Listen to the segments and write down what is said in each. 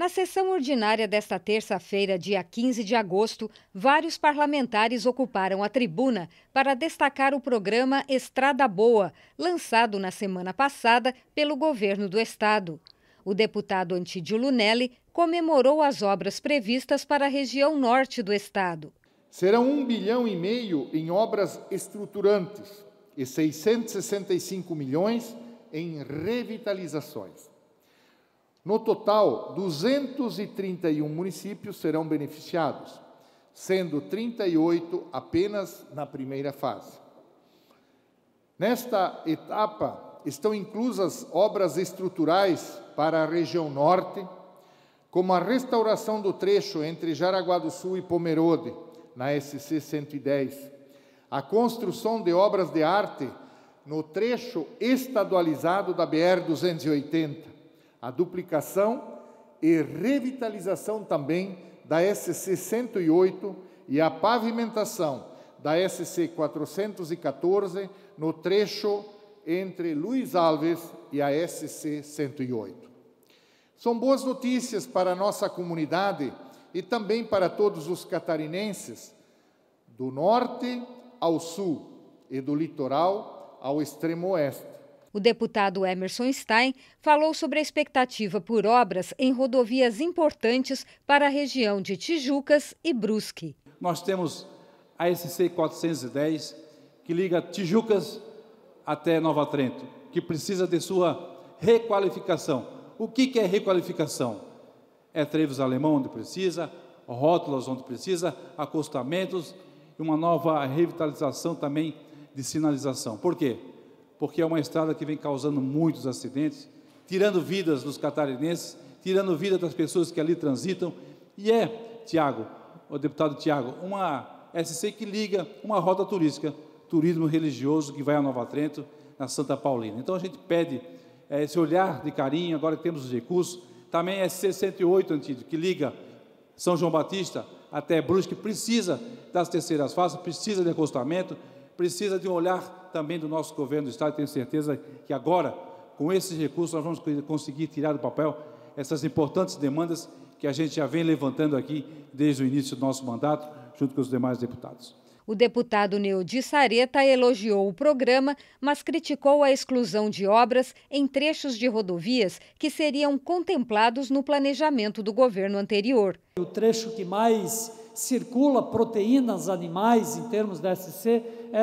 Na sessão ordinária desta terça-feira, dia 15 de agosto, vários parlamentares ocuparam a tribuna para destacar o programa Estrada Boa, lançado na semana passada pelo governo do estado. O deputado Antídio Lunelli comemorou as obras previstas para a região norte do estado. Serão 1,5 bilhão em obras estruturantes e 665 milhões em revitalizações. No total, 231 municípios serão beneficiados, sendo 38 apenas na primeira fase. Nesta etapa, estão inclusas obras estruturais para a região norte, como a restauração do trecho entre Jaraguá do Sul e Pomerode, na SC 110, a construção de obras de arte no trecho estadualizado da BR-280, a duplicação e revitalização também da SC 108 e a pavimentação da SC 414 no trecho entre Luiz Alves e a SC 108. São boas notícias para a nossa comunidade e também para todos os catarinenses, do norte ao sul e do litoral ao extremo oeste. O deputado Emerson Stein falou sobre a expectativa por obras em rodovias importantes para a região de Tijucas e Brusque. Nós temos a SC 410, que liga Tijucas até Nova Trento, que precisa de sua requalificação. O que é requalificação? É trevos alemão onde precisa, rótulas onde precisa, acostamentos e uma nova revitalização também de sinalização. Por quê? Porque é uma estrada que vem causando muitos acidentes, tirando vidas dos catarinenses, tirando vida das pessoas que ali transitam. E Tiago, o deputado Tiago, uma SC que liga uma rota turística, turismo religioso que vai a Nova Trento, na Santa Paulina. Então a gente pede esse olhar de carinho, agora que temos os recursos. Também a SC 108, Antídio, que liga São João Batista até Brusque, precisa das terceiras faixas, precisa de acostamento, precisa de um olhar também do nosso governo do estado. Tenho certeza que agora, com esses recursos, nós vamos conseguir tirar do papel essas importantes demandas que a gente já vem levantando aqui desde o início do nosso mandato, junto com os demais deputados. O deputado Neudi Sareta elogiou o programa, mas criticou a exclusão de obras em trechos de rodovias que seriam contemplados no planejamento do governo anterior. O trecho que mais circula proteínas animais em termos da SC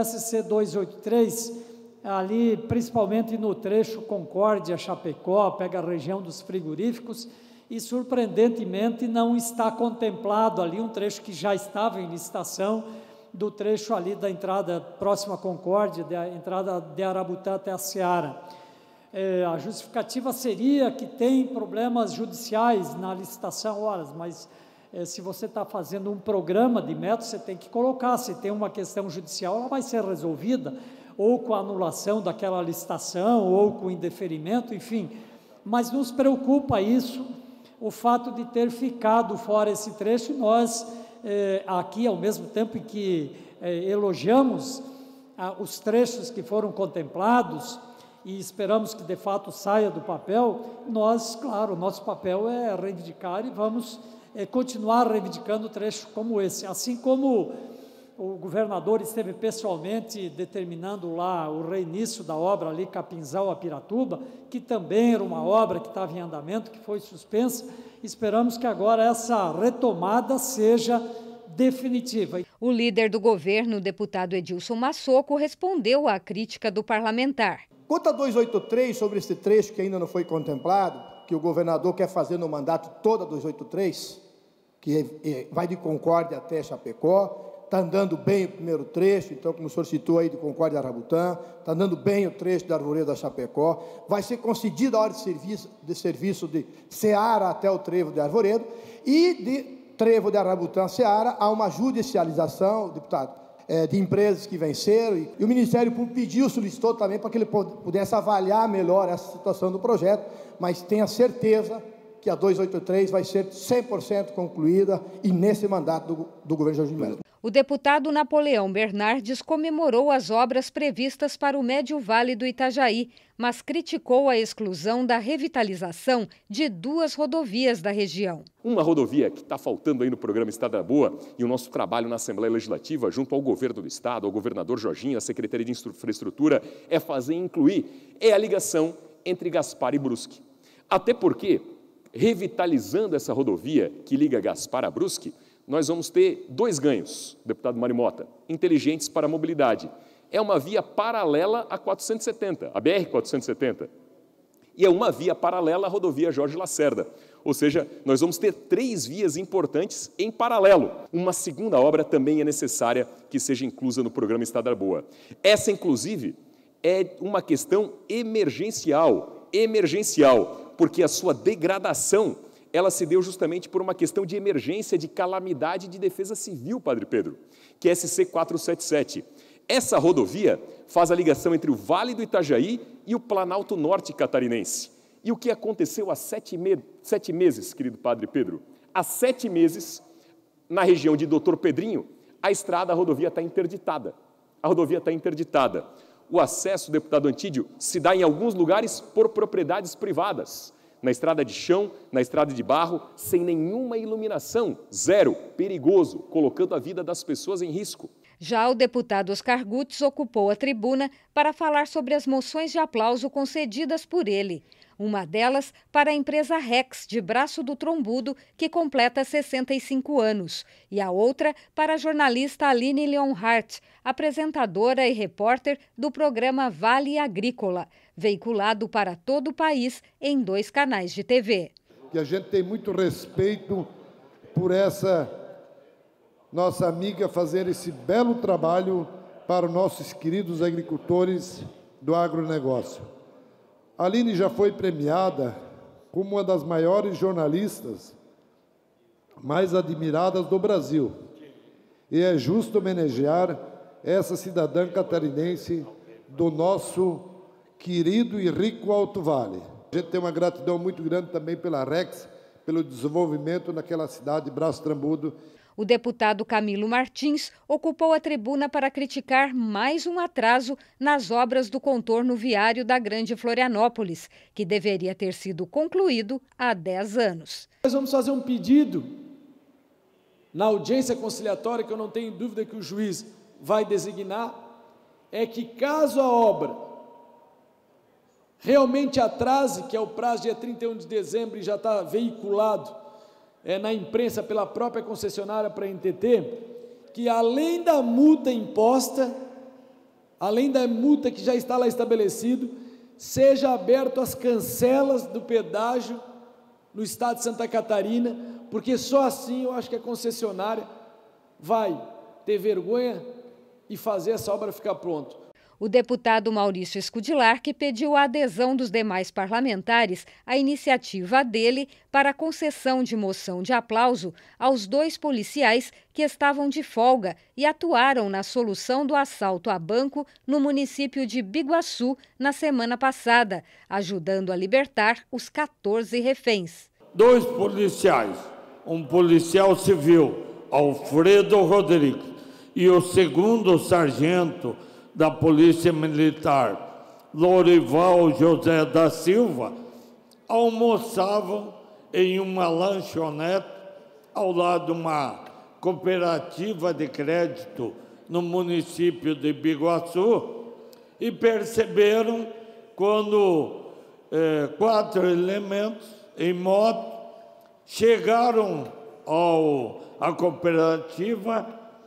283, ali principalmente no trecho Concórdia-Chapecó, pega a região dos frigoríficos, e surpreendentemente não está contemplado ali um trecho que já estava em licitação, do trecho ali da entrada próxima à Concórdia, da entrada de Arabutã até a Seara. A justificativa seria que tem problemas judiciais na licitação, mas se você está fazendo um programa de métodos, você tem que colocar, se tem uma questão judicial, ela vai ser resolvida, ou com a anulação daquela licitação, ou com indeferimento, enfim. Mas nos preocupa isso, o fato de ter ficado fora esse trecho. Nós, aqui, ao mesmo tempo em que elogiamos os trechos que foram contemplados, e esperamos que de fato saia do papel, nós, claro, nosso papel é reivindicar e vamos continuar reivindicando trecho como esse, assim como o governador esteve pessoalmente determinando lá o reinício da obra ali, Capinzal a Piratuba, que também era uma obra que estava em andamento, que foi suspensa. Esperamos que agora essa retomada seja definitiva. O líder do governo, o deputado Edilson Massoco, respondeu à crítica do parlamentar. Quanto a 283, sobre esse trecho que ainda não foi contemplado, que o governador quer fazer no mandato toda 283, que vai de Concórdia até Chapecó, está andando bem o primeiro trecho, então, como o senhor citou aí, de Concórdia a Arabutã, está andando bem o trecho da Arvoredo a Chapecó, vai ser concedida a hora de serviço de Seara até o trevo de Arvoredo, e de trevo de Arabutã a Seara há uma judicialização, deputado, de empresas que venceram, e o Ministério Público solicitou também para que ele pudesse avaliar melhor essa situação do projeto, mas tenha certeza que a 283 vai ser 100% concluída e nesse mandato do governo Jorginho Melo. O deputado Napoleão Bernardes comemorou as obras previstas para o Médio Vale do Itajaí, mas criticou a exclusão da revitalização de 2 rodovias da região. Uma rodovia que está faltando aí no programa Estrada Boa e o nosso trabalho na Assembleia Legislativa, junto ao governo do Estado, ao governador Jorginho, à Secretaria de Infraestrutura, é fazer incluir a ligação entre Gaspar e Brusque. Até porque, revitalizando essa rodovia que liga Gaspar a Brusque, nós vamos ter 2 ganhos, deputado Marimota, inteligentes para a mobilidade. É uma via paralela à 470, a BR-470, e é uma via paralela à rodovia Jorge Lacerda. Ou seja, nós vamos ter 3 vias importantes em paralelo. Uma segunda obra também é necessária que seja inclusa no programa Estrada Boa. Essa, inclusive, é uma questão emergencial, porque a sua degradação ela se deu justamente por uma questão de emergência, de calamidade de defesa civil, Padre Pedro, que é SC 477. Essa rodovia faz a ligação entre o Vale do Itajaí e o Planalto Norte catarinense. E o que aconteceu há 7 meses, querido Padre Pedro? Há 7 meses, na região de Doutor Pedrinho, a rodovia está interditada. A rodovia está interditada. O acesso, deputado Antídio, se dá em alguns lugares por propriedades privadas. Na estrada de chão, na estrada de barro, sem nenhuma iluminação, 0, perigoso, colocando a vida das pessoas em risco. Já o deputado Oscar Gutz ocupou a tribuna para falar sobre as moções de aplauso concedidas por ele. Uma delas para a empresa Rex, de Braço do Trombudo, que completa 65 anos. E a outra para a jornalista Aline Leonhardt, apresentadora e repórter do programa Vale Agrícola, veiculado para todo o país em 2 canais de TV. Que a gente tem muito respeito por essa nossa amiga fazer esse belo trabalho para os nossos queridos agricultores do agronegócio. A Aline já foi premiada como uma das maiores jornalistas mais admiradas do Brasil. E é justo homenagear essa cidadã catarinense do nosso querido e rico Alto Vale. A gente tem uma gratidão muito grande também pela Rex, pelo desenvolvimento naquela cidade de Braço Trombudo. O deputado Camilo Martins ocupou a tribuna para criticar mais um atraso nas obras do contorno viário da Grande Florianópolis, que deveria ter sido concluído há 10 anos. Nós vamos fazer um pedido na audiência conciliatória, que eu não tenho dúvida que o juiz vai designar, é que caso a obra realmente atrase, que é o prazo dia 31 de dezembro e já está veiculado na imprensa pela própria concessionária para a NTT, que além da multa imposta, além da multa que já está lá estabelecido, seja aberto as cancelas do pedágio no estado de Santa Catarina, porque só assim eu acho que a concessionária vai ter vergonha e fazer essa obra ficar pronta. O deputado Maurício Escudilar, que pediu a adesão dos demais parlamentares à iniciativa dele para a concessão de moção de aplauso aos 2 policiais que estavam de folga e atuaram na solução do assalto a banco no município de Biguaçu na semana passada, ajudando a libertar os 14 reféns. 2 policiais, um policial civil, Alfredo Rodrigues, e o 2º sargento da Polícia Militar, Lorival José da Silva, almoçavam em uma lanchonete ao lado de uma cooperativa de crédito no município de Biguaçu e perceberam quando 4 elementos em moto chegaram à cooperativa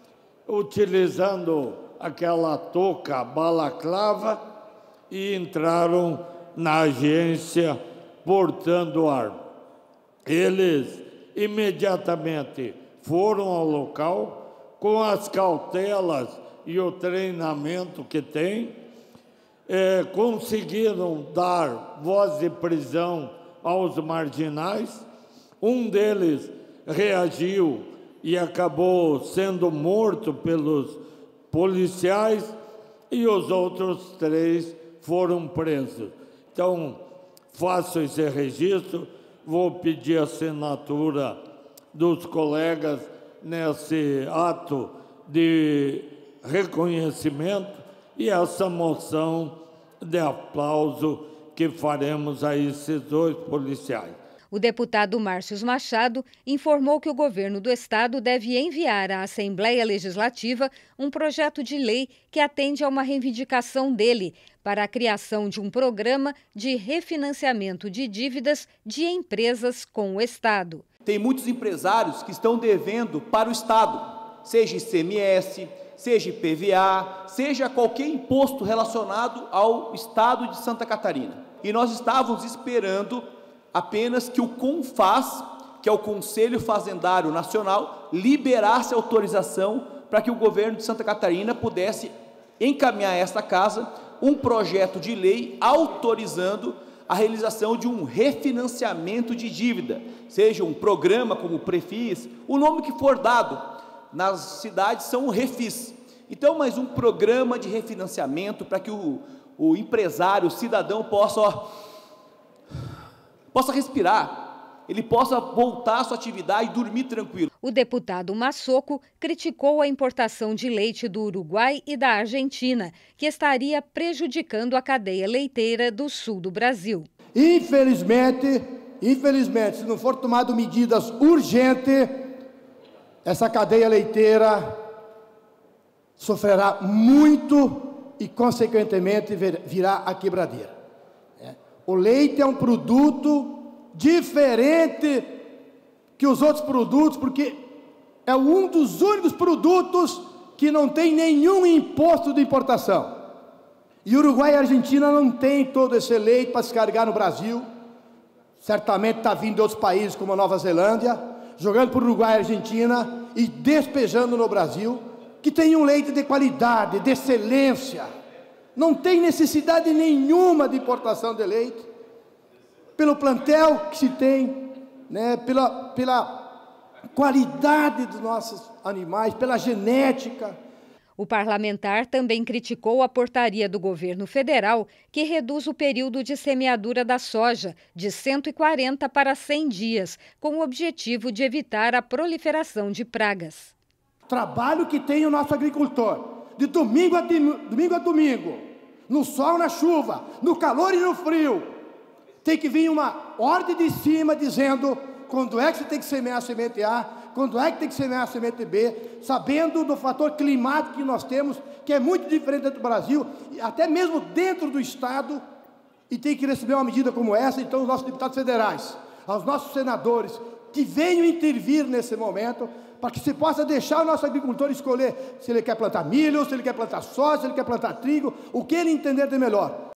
utilizando aquela touca balaclava e entraram na agência portando arma. Eles imediatamente foram ao local com as cautelas e o treinamento que têm, conseguiram dar voz de prisão aos marginais. Um deles reagiu e acabou sendo morto pelos policiais e os outros 3 foram presos. Então, faço esse registro, vou pedir a assinatura dos colegas nesse ato de reconhecimento e essa moção de aplauso que faremos a esses dois policiais. O deputado Márcio Machado informou que o governo do estado deve enviar à Assembleia Legislativa um projeto de lei que atende a uma reivindicação dele para a criação de um programa de refinanciamento de dívidas de empresas com o estado. Tem muitos empresários que estão devendo para o estado, seja ICMS, seja IPVA, seja qualquer imposto relacionado ao estado de Santa Catarina. E nós estávamos esperando apenas que o CONFAZ, que é o Conselho Fazendário Nacional, liberasse autorização para que o governo de Santa Catarina pudesse encaminhar a esta casa um projeto de lei autorizando a realização de um refinanciamento de dívida, seja um programa como o Prefis, o nome que for dado, nas cidades são refis. Então, mais um programa de refinanciamento para que o empresário, o cidadão possa respirar, ele possa voltar à sua atividade e dormir tranquilo. O deputado Massoco criticou a importação de leite do Uruguai e da Argentina, que estaria prejudicando a cadeia leiteira do sul do Brasil. Infelizmente, se não for tomado medidas urgentes, essa cadeia leiteira sofrerá muito e, consequentemente, virá a quebradeira. O leite é um produto diferente que os outros produtos, porque é um dos únicos produtos que não tem nenhum imposto de importação. E Uruguai e Argentina não tem todo esse leite para se carregar no Brasil. Certamente está vindo de outros países, como a Nova Zelândia, jogando para o Uruguai e Argentina e despejando no Brasil, que tem um leite de qualidade, de excelência. Não tem necessidade nenhuma de importação de leite, pelo plantel que se tem, né, pela qualidade dos nossos animais, pela genética. O parlamentar também criticou a portaria do governo federal que reduz o período de semeadura da soja de 140 para 100 dias, com o objetivo de evitar a proliferação de pragas. Trabalho que tem o nosso agricultor, de domingo a domingo, no sol, na chuva, no calor e no frio. Tem que vir uma ordem de cima dizendo quando é que você tem que semear a semente A, quando é que tem que semear a semente B, sabendo do fator climático que nós temos, que é muito diferente do Brasil, até mesmo dentro do Estado, e tem que receber uma medida como essa. Então, os nossos deputados federais, aos nossos senadores, que venham intervir nesse momento, para que se possa deixar o nosso agricultor escolher se ele quer plantar milho, se ele quer plantar soja, se ele quer plantar trigo, o que ele entender de melhor.